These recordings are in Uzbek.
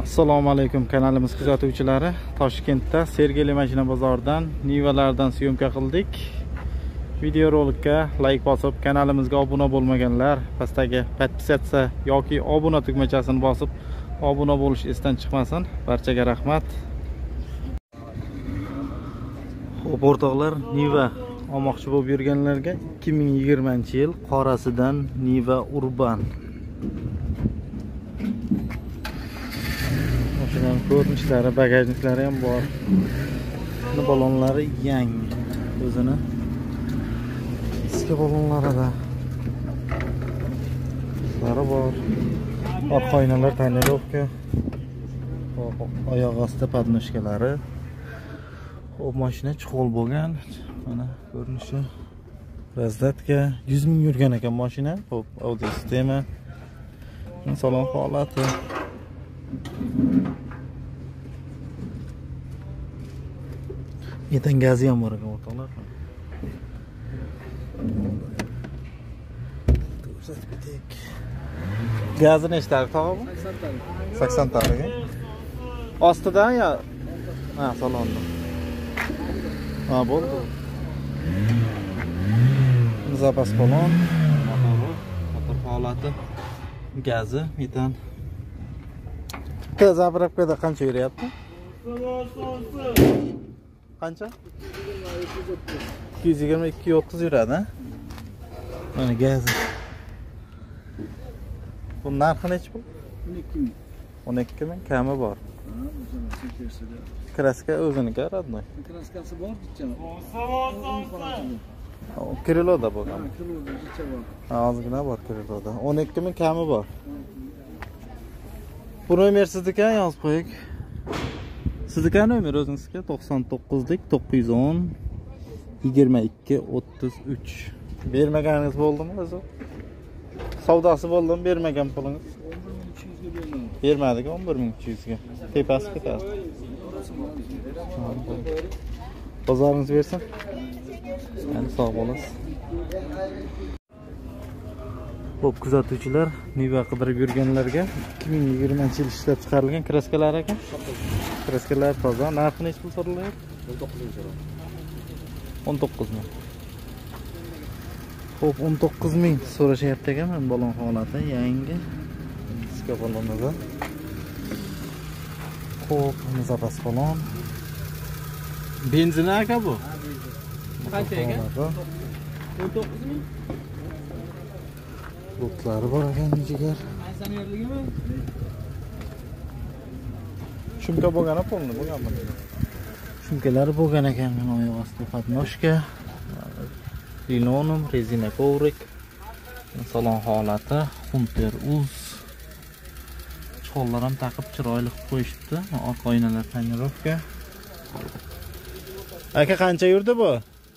Assalomu alaykum kanalimiz kuzatuvchilari. Toshkentda Sergeli mashina bozoridan Nivalardan syomka qildik. Videorolikka like bosib, kanalimizga obuna bo'lmaganlar pastdagi podpisatsiya yoki obuna tugmachasini bosib, obuna bo'lish esdan chiqmasin. Barchaga rahmat. Xo'p o'rtoqlar, Niva olmoqchi bo'lib yurganlarga 2020-yil qorasidan Niva Urban. Mashinaning ko'rinishlari, bagajniklari ham bor. Balonlari yangi. O'zini eski balonlarida bor. Orqa oynalar tonirovka. Oyoq osti podnoshkalari. Xo'p, mashina chuqur bo'lgan. Mana ko'rinishi. Razdatka 100 ming yurgan ekan mashina. Xo'p, audio sistema. Salon holati. Metan gazi ham bor ekan o'rtoqlar. Gazi nechta tog'i? 80 ta. Ostida ya? Ha, salonda. Ha, bo'ldi. Zapas balon, motor holati, gazi, metan. Zapravkada qancha yuryapti? Qancha? 220-230 yuradi. Mana gazi. Bu narxi necha pul? 12 ming kami bor. Kraska o'ziniki radnoy. Kraskasi bor, bitta. Kriloda bo'lgan. Ozgina bor kriloda. 12 ming kami bor. Bu nomer sizniki, yozib qo'ying. Sizniki nomer o'zingizga 99lik 910 22 33. Bermaganingiz bo'ldimi o'zi? Savdosi bo'ldimi, bermagan pulingiz? 11300 ga berdim. Bermadik 11300 ga. Tepasi ketadi. Bozoringiz bersin. Yani sog' bo'lasiz. Xo'p, kuzatuvchilar, Niva qidirib yurganlarga 2020-yil ishlab chiqarilgan kraskalar ekan. Kraskalar toza. Narxi necha pul so'ralyapti? 19 ming. Xo'p, 19 ming so'rashyapti ekan. Men balon holati yangi. Eski balonida. Xo'p, zapas balon. Benzin aka bu? Qancha ekan? 19 ming. Butlari bor ekan, jigar. Aysanyorligimi? Shumka bo'lgani pulni bo'lganmi? Shumkalari bo'lgan ekan, men oyoq osti podnoshka. Linoleum, rezina kovrik. Salon holati, Hunter uz. Cho'llar ham taqib chiroyli qilib qo'yishibdi. Orqa oynalar tonirovka. Aka qancha yurdi bu?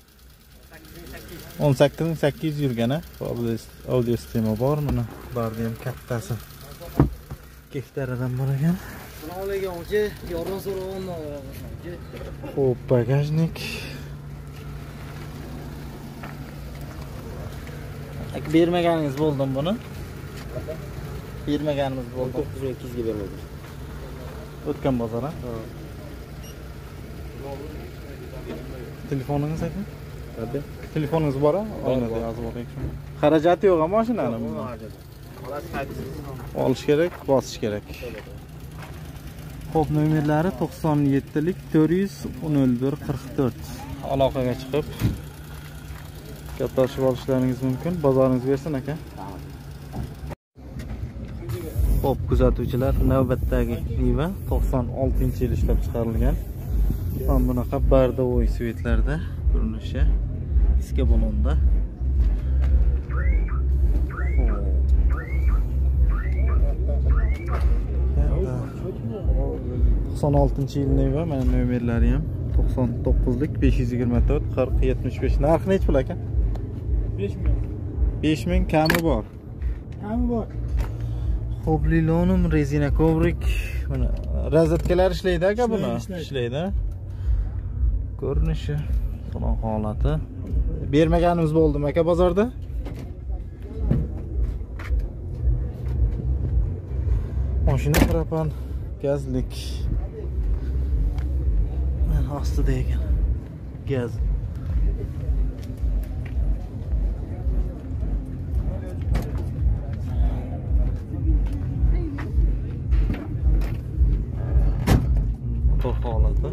18800 yurgan-a. Audio sistema bor, mana barda ham kattasi. Gektaridan bor ekan. Assalomu alaykum, oji. Yordan so'rayapman. Xo'p, bagajnik. Bermaganingiz bo'ldimi buni? Bermaganimiz bo'ldi. 9200 ga bermadim. O'tgan bozor, ha? Telefoningiz aka? Tabii. Telefoningiz bor-a? Oynada yozib o'qing. Xarajati yo'q mashinani. Olish kerak, bosish kerak. Xo'p, nomerlari 97lik 400 Aloqaga chiqib gaplashib olishlaringiz mumkin. Bozoringiz bersin aka. Xo'p, kuzatuvchilar, navbatdagi Niva 96-yil ishlab chiqarilgan. Mana bunaqa bardovoy svetlarda ko'rinishi. Eski balonda. 96-yil Niva, mana nomerlari ham 99lik 524 40 75. Narxi necha pul aka? 5 ming. 5 ming kami bor. Kami bor. Xo'p, linoleum, rezina kovrik. Mana razatkalar ishlaydi aka buni. Ishlaydi. Ko'rinishi, salon holati. Bermaganimiz bo'ldimi aka bozorda? Mashina propan Gazlik. Ostida ekan. Gaz. Motor holati.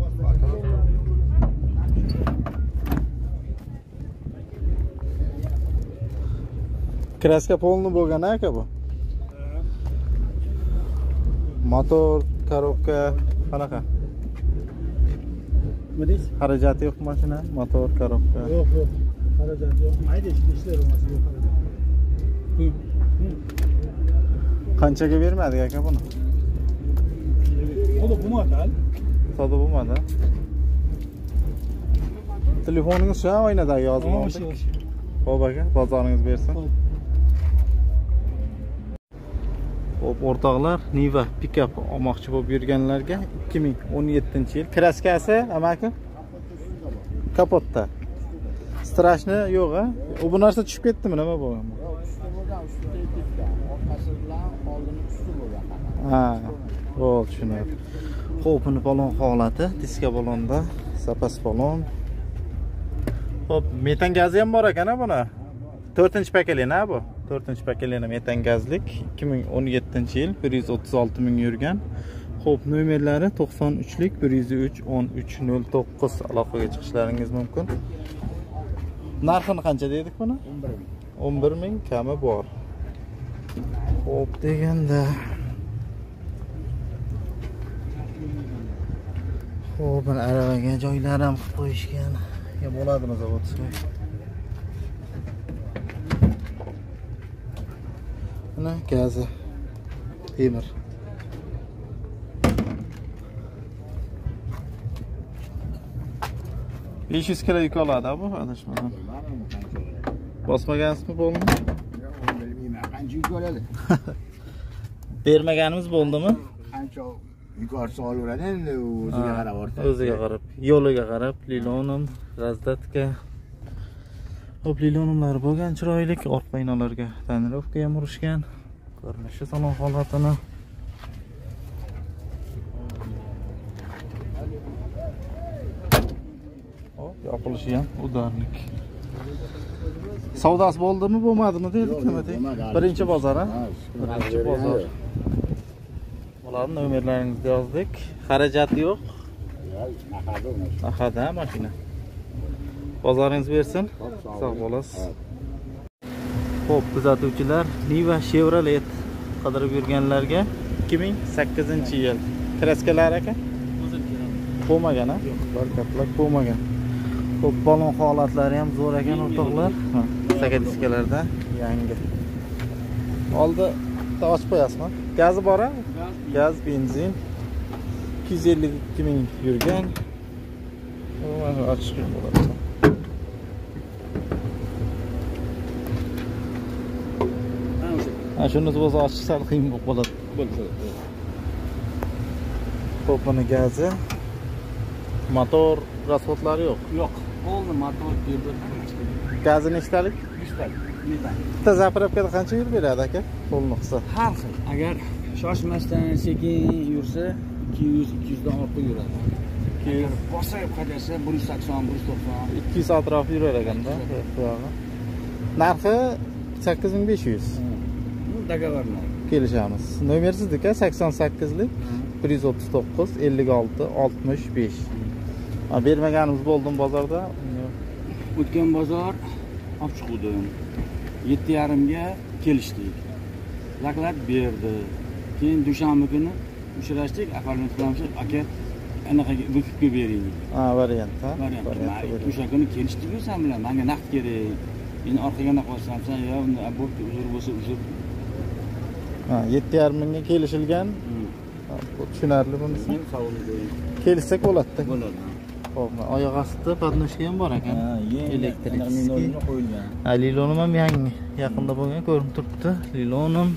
Kraska polni bo'lgan aka bu. Motor, korobka qanaqa? Nima deysiz? Xarajati yo'q mashina, motor, korobka. Yo'q. Xarajat yo'q. Mayda ishlar bo'lmasa yo'q xarajat. Qanchaga bermadik aka buni? Ola bo'lmadi. Savdo bo'lmadi. Telefoningiz shu oynada yozilmoqda. Xo'p aka, bozoringiz bersin. Xo'p, o'rtoqlar, Niva pikap olmoqchi bo'lib yurganlarga 2017-yil kraskasi amaki kapotda. Strashni yo'q a? Bu narsa tushib ketdimi, nima bo'lgan? Ha, bo'l tushunarli. Xo'p, buni balon holati, diska balonda, zapas balon. Xo'p, metan gazi ham bor ekan buni. 4-pakelina bu. 4-pakelina metan gazlik 2017-yil 136 ming yurgan. Xo'p, nomerlari 93lik 103 1309 aloqaga chiqishlaringiz mumkin. Narxini qancha dedik buni? 11 ming kami bor. Xo'p deganda. Xo'p, mana aravaga joylar ham qilib qo'yishgan. Ya bo'ladimi zavodga? Mana gazi. Temir. $500 kilo yuk oladi bu, adashmasam. Bosmagansiz bo'ldimi? Qancha yuk oladi? Bermaganimiz bo'ldimi? Qancha yuk olsa olaveradi endi o'ziga qarab o'rta. O'ziga qarab, yo'liga qarab, Lilonum, razdatka. Xo'p, Lilonumlar bo'lgan chiroyli, orqa oynalarga tonirovka ham urishgan. Ko'rinishi salon holatini. Hop, yopilishi ham udarlik. Savdosi bo'ldimi, bo'lmadimi dedik, nima deydi? Birinchi bozor, ha? Birinchi bozor. Ularning nomerlaringizni yozdik. Xarajati yo'q. Naqada mashina. Bozoringiz bersin. Sog' bo'lasiz. Xo'p, kuzatuvchilar, Niva Chevrolet qidirib yurganlarga 2008-yil kraskalar aka? Bo'lmagan, ha? Barkatlak bo'lmagan. Xo'p, balon holatlari ham zo'r ekan o'rtoqlar. Saka diskalarda yangi. Oldi ochib qo'yasizmi? Gazi bor, ha? Gaz, benzin. 252 ming yurgan. Mana ochish bo'ladi. Shuni o'zi ochish sal qiyin bo'lib qoladi. Xo'p, buni gazi. Motor rasxodlari yo'q. Yo'q. Bo'ldi, motor berdi. Gazi nechtalik? 100 talik. Metan. Bitta zapravkada qancha yil beradi aka? Qo'lni qilsa. Har xil. Agar shoshmasdan sekin yursa 200 dan ortiq yuradi. 200 bosib qadasa 180, 190. 200 atrofi yurar ekanda. Narxi 8500. Dogovorlar. Kelishamiz. Nomer sizniki 88lik 139 56 65. Bermaganimiz bo'ldim bozorda. O'tgan bozor olib chiqdim. 7.5 ga kelishdik. Laklab berdi. Keyin dushanba kuni uchrashdik, apartment qilamiz, aka anaqaga bukibga bering. Variant, ha? Variant. O'sha kuni kelishdik sen bilan, menga naqd kerak. Endi orqaga naqd olsam, sen yo bu uzr bo'lsa uzr. 7.5 mingga kelishilgan. Bu tushunarli bunisi. Men savol qo'ying. Kelsak bo'ladi. Bo'ladi. Xo'p, oyoq ostida podnoshka ham bor ekan. Elektrический qo'yilgan. Lilonum ham yangi, yaqinda bo'lgan ko'rinib turibdi. Lilonum.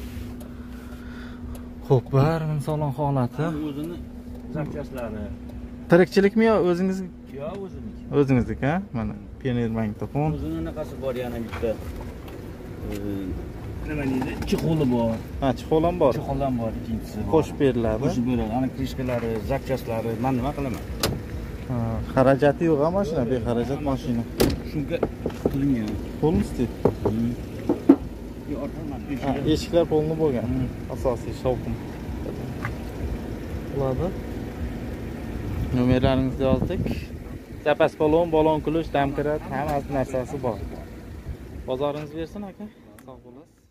Xo'p, bar salon holati. O'zini zapchaslari. Tirikchilikmi yo o'zingiz? Yo, o'ziniki. O'zingizniki, ha? Mana pioner magnitofon. O'zini anaqasi bor yana bitta. nima deydi? Ikki qo'li bor. Ha, chexol ham bor. Chexol ham bor, ikkinchisi bor. Qo'shib beriladi. Qo'shib beradi. Ana krishkalari, zapchastlari, men nima qilaman? Ha, xarajati yo'q, mashina bexarajat mashina. Shunga qilingan. Полностью. Yo, orqaman. Ha, eshiklar polni bo'lgan. Asosiy shovqin. Bo'ladi. Nomerlaringizni yozdik. Zapas balon kulish, damkirat, hamma narsasi bor. Bozoringiz bersin aka. Sog' bo'lasiz.